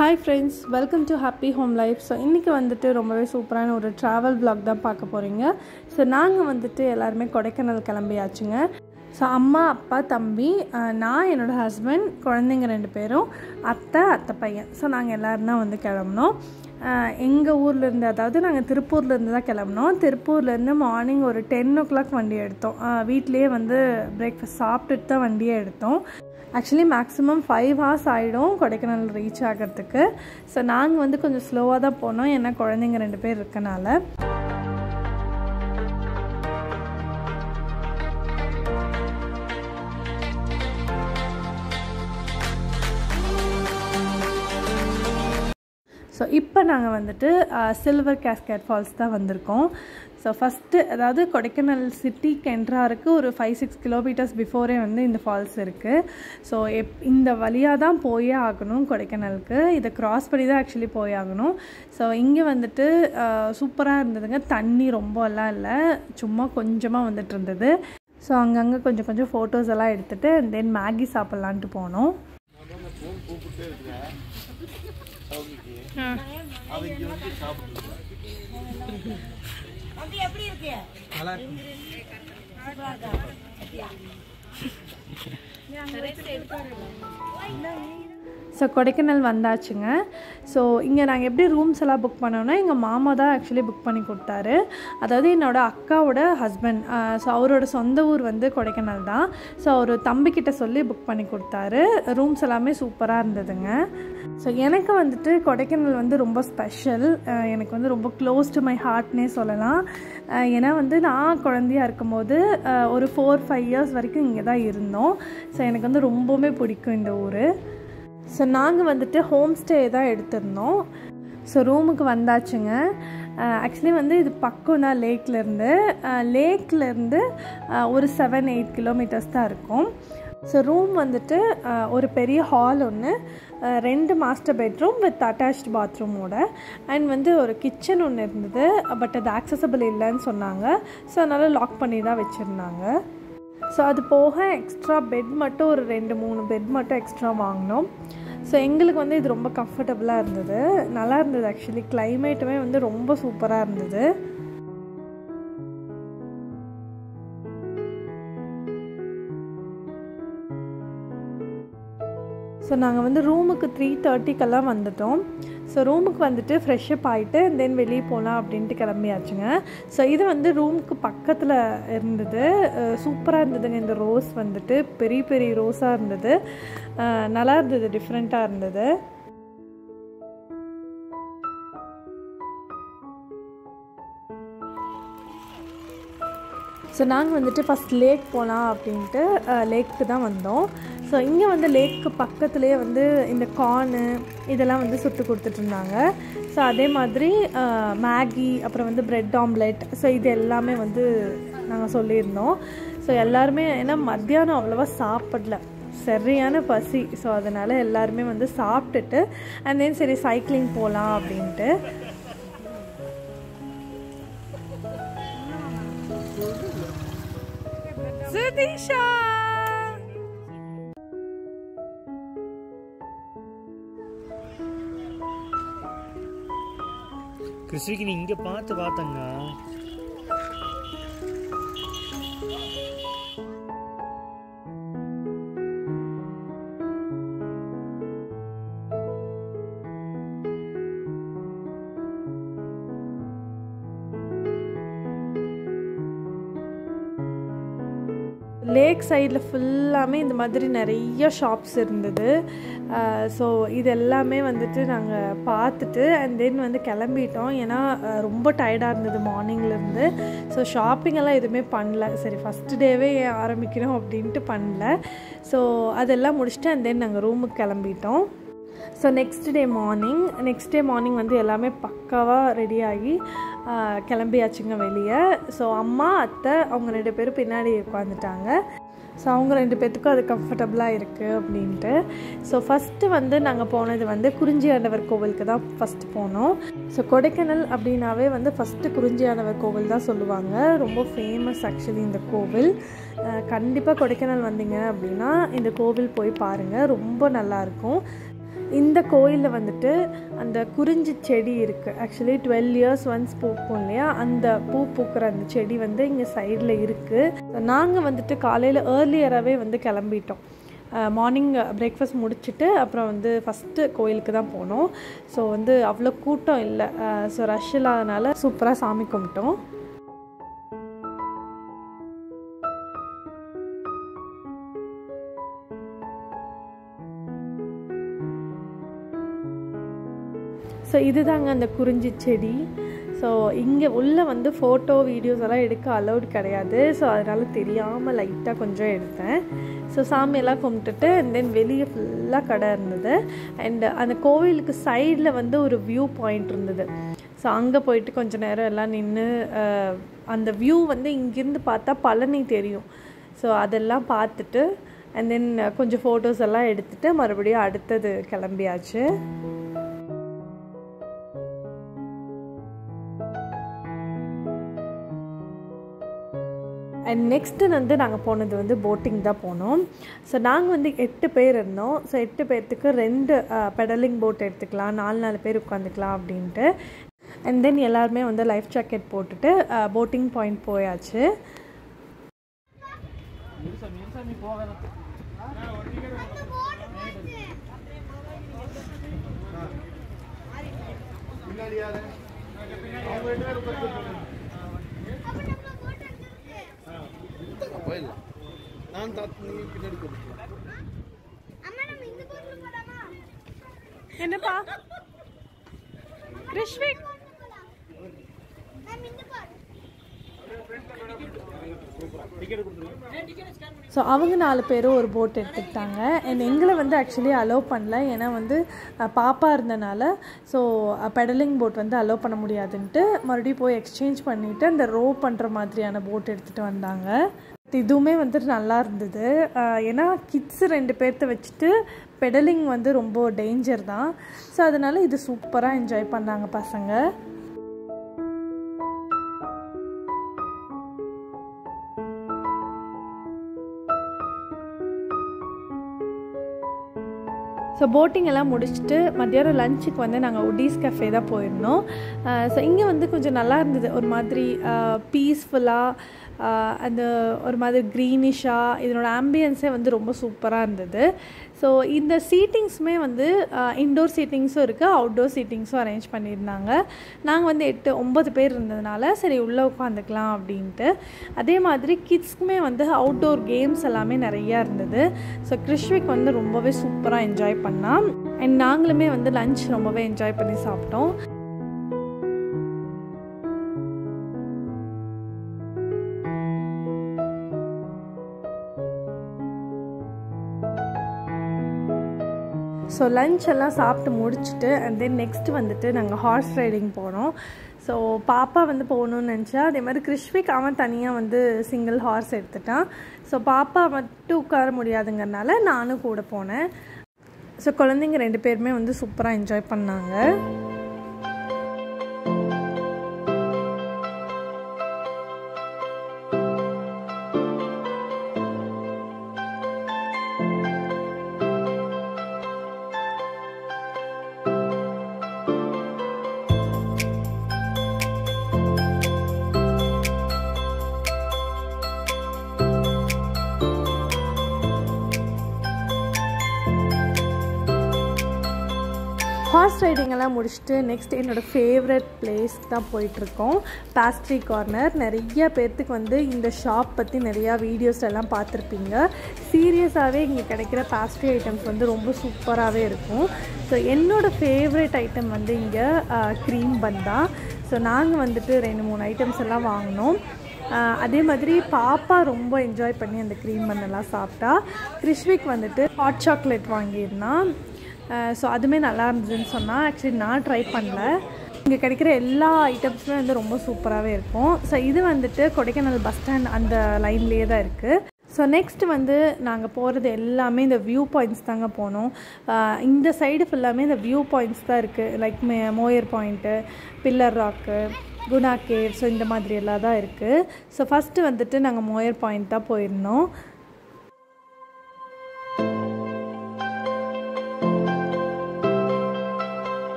Hi friends, welcome to Happy Home Life. So இன்னைக்கு வந்துட்டு ரொம்பவே சூப்பரான ஒரு travel vlog தான் பார்க்க போறீங்க. ஸோ நாங்கள் வந்துட்டு எல்லாருமே கொடைக்கானல் கிளம்பியாச்சுங்க. ஸோ அம்மா அப்பா தம்பி நான் என்னோடய ஹஸ்பண்ட் குழந்தைங்க 2 பேரும் அத்தை பையன். ஸோ நாங்கள் எல்லோரும் தான் வந்து கிளம்பினோம். எங்கள் ஊர்லேருந்து, அதாவது நாங்கள் திருப்பூர்லேருந்து தான் கிளம்பினோம். திருப்பூர்லேருந்து மார்னிங் ஒரு 10 o'clock வண்டி எடுத்தோம். வீட்லேயே வந்து பிரேக்ஃபாஸ்ட் சாப்பிட்டுட்டு தான் வண்டியே எடுத்தோம். ஆக்சுவலி மேக்ஸிமம் 5 hours ஆகிடும் கொடைக்கானல் ரீச் ஆகிறதுக்கு. ஸோ நாங்கள் வந்து கொஞ்சம் ஸ்லோவாக தான் போனோம், ஏன்னா குழந்தைங்க 2 பேர் இருக்கனால. ஸோ இப்போ நாங்கள் வந்துட்டு சில்வர் கேஸ்கேட் ஃபால்ஸ் தான் வந்திருக்கோம். ஸோ ஃபஸ்ட்டு, அதாவது கொடைக்கானல் சிட்டிக்கு என்ட்ராருக்கு ஒரு 5-6 kilometers பிஃபோரே வந்து இந்த ஃபால்ஸ் இருக்குது. ஸோ இந்த வழியாக தான் போயே ஆகணும் கொடைக்கானலுக்கு. இதை க்ராஸ் பண்ணி தான் ஆக்சுவலி போய் ஆகணும். ஸோ இங்கே வந்துட்டு சூப்பராக இருந்ததுங்க. தண்ணி ரொம்பலாம் இல்லை, சும்மா கொஞ்சமாக வந்துட்டு இருந்தது. ஸோ அங்கங்கே கொஞ்சம் ஃபோட்டோஸ் எல்லாம் எடுத்துகிட்டு தென் மேகி சாப்பிட்லான்ட்டு போனோம். ஸோ கொடைக்கானல் வந்தாச்சுங்க. ஸோ இங்கே நாங்கள் எப்படி ரூம்ஸ் எல்லாம் புக் பண்ணோன்னா, எங்கள் மாமா தான் ஆக்சுவலி புக் பண்ணி கொடுத்தாரு. அதாவது என்னோடய அக்காவோட ஹஸ்பண்ட். ஸோ அவரோட சொந்த ஊர் வந்து கொடைக்கானல் தான். ஸோ அவர் தம்பிக்கிட்ட சொல்லி புக் பண்ணி கொடுத்தாரு. ரூம்ஸ் எல்லாமே சூப்பராக இருந்ததுங்க. ஸோ எனக்கு வந்துட்டு கொடைக்கானல் வந்து ரொம்ப ஸ்பெஷல். எனக்கு வந்து ரொம்ப க்ளோஸ் டு மை ஹார்ட்னே சொல்லலாம். ஏன்னா வந்து நான் குழந்தையாக இருக்கும்போது ஒரு 4-5 years வரைக்கும் இங்கே தான் இருந்தோம். ஸோ எனக்கு வந்து ரொம்பவுமே பிடிக்கும் இந்த ஊர். ஸோ நாங்கள் வந்துட்டு ஹோம் ஸ்டே தான் எடுத்திருந்தோம். ஸோ ரூமுக்கு வந்தாச்சுங்க. ஆக்சுவலி வந்து இது பக்கம் தான் லேக்லேருந்து ஒரு 7-8 kilometers தான் இருக்கும். ஸோ ரூம் வந்துட்டு ஒரு பெரிய ஹால் ஒன்று, 2 மாஸ்டர் பெட்ரூம் வித் அட்டாச்டு பாத்ரூமோட, அண்ட் வந்து ஒரு கிச்சன் ஒன்று இருந்தது. பட் அது ஆக்சசபிள் இல்லைன்னு சொன்னாங்க. ஸோ அதனால் லாக் பண்ணி தான் வச்சுருந்தாங்க. ஸோ அது போக எக்ஸ்ட்ரா பெட் மட்டும் ஒரு 2-3 பெட் மட்டும் எக்ஸ்ட்ரா வாங்கினோம். ஸோ எங்களுக்கு வந்து இது ரொம்ப கம்ஃபர்டபுளாக இருந்தது, நல்லா இருந்தது. ஆக்சுவலி கிளைமேட்டுமே வந்து ரொம்ப சூப்பராக இருந்தது. ஸோ நாங்கள் வந்து ரூமுக்கு 3:30 வந்துட்டோம். ஸோ ரூமுக்கு வந்துட்டு ஃப்ரெஷ்அப் ஆகிட்டு தென் வெளியே போகலாம் அப்படின்ட்டு கிளம்பியாச்சுங்க. ஸோ இது வந்து ரூமுக்கு பக்கத்தில் இருந்தது. சூப்பராக இருந்ததுங்க. இந்த ரோஸ் வந்துட்டு பெரிய பெரிய ரோஸாக இருந்தது, நல்லா இருந்தது, டிஃப்ரெண்ட்டாக இருந்தது. ஸோ நாங்கள் வந்துட்டு ஃபஸ்ட் லேக் போகலாம் அப்படின்ட்டு லேக்கு தான் வந்தோம். ஸோ இங்கே வந்து லேக்கு பக்கத்துலேயே வந்து இந்த கார்னு இதெல்லாம் வந்து சுட்டு கொடுத்துட்ருந்தாங்க. ஸோ அதே மாதிரி மேகி, அப்புறம் வந்து பிரெட் ஆம்லெட், ஸோ இது எல்லாமே வந்து நாங்கள் சொல்லியிருந்தோம். ஸோ எல்லாருமே, ஏன்னா மத்தியானம் அவ்வளோவா சாப்பிடல, சரியான பசி. ஸோ அதனால் எல்லாருமே வந்து சாப்பிட்டுட்டு அண்ட் தென் சரி சைக்கிளிங் போகலாம் அப்படின்ட்டு. சுதீஷா, கிறிஸ்டிக்கு நீ இங்க பார்த்தங்க. லேக் சைடில் ஃபுல்லாமே இந்த மாதிரி நிறைய ஷாப்ஸ் இருந்தது. ஸோ இது எல்லாமே வந்துட்டு நாங்கள் பார்த்துட்டு அண்ட் தென் வந்து கிளம்பிட்டோம். ஏன்னா ரொம்ப டயர்டாக இருந்தது மார்னிங்லேருந்து. ஸோ ஷாப்பிங்கெல்லாம் எதுவுமே பண்ணல. சரி ஃபஸ்ட்டு டேவே ஆரம்பிக்கிறோம் அப்படின்ட்டு பண்ணல. ஸோ அதெல்லாம் முடிச்சுட்டு அண்ட் தென் நாங்கள் ரூமுக்கு கிளம்பிட்டோம். ஸோ நெக்ஸ்ட் டே மார்னிங் வந்து எல்லாமே பக்காவாக ரெடியாகி கிளம்பியாச்சுங்க வெளியே. ஸோ அம்மா அத்தை அவங்க 2 பேரும் பின்னாடி உட்காந்துட்டாங்க. ஸோ அவங்க 2 பேர்த்துக்கும் அது கம்ஃபர்டபுளாக இருக்குது அப்படின்ட்டு. ஸோ ஃபஸ்ட்டு வந்து நாங்கள் போனது வந்து குறிஞ்சியாண்டவர் கோவிலுக்கு தான் ஃபஸ்ட்டு போனோம். ஸோ கொடைக்கானல் அப்படின்னாவே வந்து ஃபஸ்ட்டு குறிஞ்சியாண்டவர் கோவில் தான் சொல்லுவாங்க. ரொம்ப ஃபேமஸ் ஆக்சுவலி இந்த கோவில். கண்டிப்பாக கொடைக்கானல் வந்தீங்க அப்படின்னா இந்த கோவில் போய் பாருங்கள், ரொம்ப நல்லாயிருக்கும். இந்த கோயிலில் வந்துட்டு அந்த குறிஞ்சி செடி இருக்குது. ஆக்சுவலி 12 இயர்ஸ் ஒன்ஸ் பூக்கும் இல்லையா, அந்த பூக்கிற அந்த செடி வந்து இங்கே சைடில் இருக்குது. நாங்கள் வந்துட்டு காலையில் ஏர்லியராகவே வந்து கிளம்பிட்டோம். மார்னிங் பிரேக்ஃபாஸ்ட் முடிச்சுட்டு அப்புறம் வந்து ஃபஸ்ட்டு கோயிலுக்கு தான் போனோம். ஸோ வந்து அவ்வளோ கூட்டம் இல்லை, ஸோ ரஷ் இல்லாதனால சூப்பராக சாமி கும்பிட்டோம். ஸோ இதுதாங்க அந்த குறிஞ்சி செடி. ஸோ இங்கே உள்ளே வந்து ஃபோட்டோ வீடியோஸ் எல்லாம் எடுக்க அலௌட் கிடையாது. ஸோ அதனால் தெரியாமல் லைட்டாக கொஞ்சம் எடுத்தேன். ஸோ சாமியெல்லாம் கும்பிட்டுட்டு அண்ட் தென் வெளியே ஃபுல்லாக கடை இருந்தது. அண்ட் அந்த கோவிலுக்கு சைடில் வந்து ஒரு வியூ பாயிண்ட் இருந்தது. ஸோ அங்கே போயிட்டு கொஞ்சம் நேரம் எல்லாம் நின்று அந்த வியூ வந்து இங்கேருந்து பார்த்தா பழனி தெரியும். ஸோ அதெல்லாம் பார்த்துட்டு அண்ட் தென் கொஞ்சம் ஃபோட்டோஸ் எல்லாம் எடுத்துகிட்டு மறுபடியும் அடுத்தது கிளம்பியாச்சு. அண்ட் நெக்ஸ்ட்டு வந்து நாங்கள் போனது வந்து போட்டிங் தான் போனோம். ஸோ நாங்கள் வந்து 8 பேர் இருந்தோம். ஸோ 8 பேர்த்துக்கு 2 பெடலிங் போட் எடுத்துக்கலாம், 4 பேர் உட்காந்துக்கலாம் அப்படின்ட்டு. அண்ட் தென் எல்லாருமே வந்து லைஃப் ஜாக்கெட் போட்டுட்டு போட்டிங் பாயிண்ட் போயாச்சு. என்னப்பா கிருஷ்விக்? ஸோ அவங்க 4 பேரும் ஒரு போட் எடுத்துக்கிட்டாங்க. அண்ட் எங்களை வந்து ஆக்சுவலி அலோவ் பண்ணல, ஏன்னா வந்து பாப்பா இருந்தனால. ஸோ பெடலிங் போட் வந்து அலோவ் பண்ண முடியாதுன்ட்டு மறுபடியும் போய் எக்ஸ்சேஞ்ச் பண்ணிவிட்டு அந்த ரோ பண்ணுற மாதிரியான போட் எடுத்துகிட்டு வந்தாங்க. இதுவுமே வந்துட்டு நல்லா இருந்தது. ஏன்னா கிட்ஸு 2 பேர்த்த வச்சுட்டு பெடலிங் வந்து ரொம்ப டேஞ்சர் தான். ஸோ அதனால் இது சூப்பராக என்ஜாய் பண்ணாங்க பசங்க. ஸோ போட்டிங் எல்லாம் முடிச்சுட்டு மத்தியானம் லஞ்சுக்கு வந்து நாங்கள் உடீஸ் கஃபே தான் போயிருந்தோம். ஸோ இங்கே வந்து கொஞ்சம் நல்லா இருந்தது, ஒரு மாதிரி பீஸ்ஃபுல்லாக, அந்த ஒரு மாதிரி க்ரீனிஷாக, இதனோட ஆம்பியன்ஸே வந்து ரொம்ப சூப்பராக இருந்தது. ஸோ இந்த சீட்டிங்ஸுமே வந்து இன்டோர் சீட்டிங்ஸும் இருக்குது, அவுட்டோர் சீட்டிங்ஸும் அரேஞ்ச் பண்ணியிருந்தாங்க. நாங்கள் வந்து 8-9 பேர் இருந்ததுனால சரி உள்ளே உட்காந்துக்கலாம் அப்படின்ட்டு. அதே மாதிரி கிட்ஸ்க்குமே வந்து அவுட்டோர் கேம்ஸ் எல்லாமே நிறையா இருந்தது. ஸோ கிருஷ்விக் வந்து ரொம்பவே சூப்பராக என்ஜாய் பண்ணான். அண்ட் நாங்களுமே வந்து லஞ்ச் ரொம்பவே என்ஜாய் பண்ணி சாப்பிட்டோம். ஸோ லஞ்ச் எல்லாம் சாப்பிட்டு முடிச்சுட்டு அண்ட் தென் நெக்ஸ்ட்டு வந்துட்டு நாங்கள் ஹார்ஸ் ரைடிங் போனோம். ஸோ பாப்பா வந்து போகணுன்னு நினச்சா, அதே மாதிரி கிருஷ்விக் அவன் தனியாக வந்து சிங்கிள் ஹார்ஸ் எடுத்துட்டான். ஸோ பாப்பா மட்டும் உட்கார முடியாதுங்கிறனால நானும் கூட போனேன். ஸோ குழந்தைங்க 2 பேருமே வந்து சூப்பராக என்ஜாய் பண்ணாங்க. ஹார்ஸ் ரைடிங் எல்லாம் முடிச்சுட்டு நெக்ஸ்ட் என்னோடய ஃபேவரட் பிளேஸ் தான் போயிட்டுருக்கோம், பேஸ்ட்ரி கார்னர். நிறைய பேர்த்துக்கு வந்து இந்த ஷாப் பற்றி நிறையா வீடியோஸ் எல்லாம் பார்த்துருப்பீங்க. சீரியஸாகவே இங்கே கிடைக்கிற பேஸ்ட்ரி ஐட்டம்ஸ் வந்து ரொம்ப சூப்பராகவே இருக்கும். ஸோ என்னோடய ஃபேவரட் ஐட்டம் வந்து இங்கே க்ரீம் பன் தான். ஸோ நாங்கள் வந்துட்டு 2-3 ஐட்டம்ஸ் எல்லாம் வாங்கினோம். அதே மாதிரி பாப்பா ரொம்ப என்ஜாய் பண்ணி அந்த க்ரீம் பன்னெல்லாம் சாப்பிட்டா. கிருஷ்விக் வந்துட்டு ஹாட் சாக்லேட் வாங்கியிருந்தான். ஸோ அதுவுமே நல்லா இருந்ததுன்னு சொன்னால். ஆக்சுவலி நான் ட்ரை பண்ணல. இங்கே கிடைக்கிற எல்லா ஐட்டம்ஸுமே வந்து ரொம்ப சூப்பராகவே இருக்கும். ஸோ இது வந்துட்டு கொடைக்கானல் பஸ் ஸ்டாண்ட் அந்த லைன்லேயே தான் இருக்குது. ஸோ நெக்ஸ்ட் வந்து நாங்கள் போகிறது எல்லாமே இந்த வியூ பாயிண்ட்ஸ் தாங்க போனோம். இந்த சைடு ஃபுல்லாமே இந்த வியூ பாயிண்ட்ஸ் தான் இருக்குது. Like Moir point, pillar rock, Guna cave, so இந்த மாதிரி எல்லாம் தான் இருக்குது. ஸோ ஃபஸ்ட்டு வந்துட்டு நாங்கள் மோயர் பாயிண்ட் தான் போயிருந்தோம்.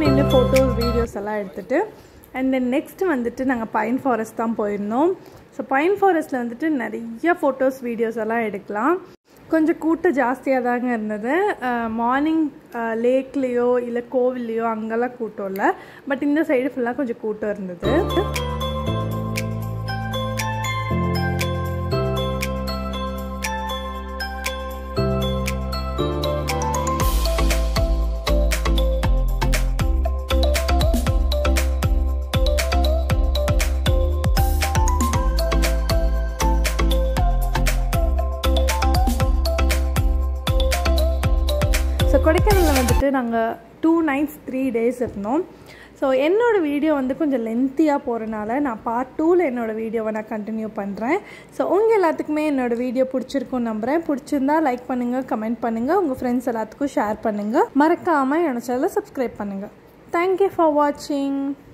நின்று ஃபோட்டோஸ் வீடியோஸ் எல்லாம் எடுத்துகிட்டு அண்ட் தென் நெக்ஸ்ட் வந்துட்டு நாங்கள் பைன் ஃபாரஸ்ட் தான் போயிருந்தோம். ஸோ பைன் ஃபாரஸ்ட்டில் வந்துட்டு நிறைய ஃபோட்டோஸ் வீடியோஸ் எல்லாம் எடுக்கலாம். கொஞ்சம் கூட்டம் ஜாஸ்தியாக தாங்க இருந்தது. மார்னிங் லேக்லேயோ இல்லை கோவில்லையோ அங்கெல்லாம் கூட்டம் இல்லை, பட் இந்த சைடு ஃபுல்லாக கொஞ்சம் கூட்டம் இருந்தது. ஸோ கொடைக்கானலில் வந்துட்டு நாங்கள் 2 nights 3 days இருந்தோம். ஸோ என்னோடய வீடியோ வந்து கொஞ்சம் லென்த்தியாக போகிறனால நான் பார்ட் 2ல் என்னோடய வீடியோவை நான் கண்டினியூ பண்ணுறேன். ஸோ உங்கள் எல்லாத்துக்குமே என்னோடய வீடியோ பிடிச்சிருக்குன்னு நம்புகிறேன். பிடிச்சிருந்தா லைக் பண்ணுங்கள், கமெண்ட் பண்ணுங்கள், உங்கள் ஃப்ரெண்ட்ஸ் எல்லாத்துக்கும் ஷேர் பண்ணுங்கள். மறக்காமல் என்னோட சேனலை சப்ஸ்கிரைப் பண்ணுங்கள். தேங்க்யூ ஃபார் வாட்சிங்.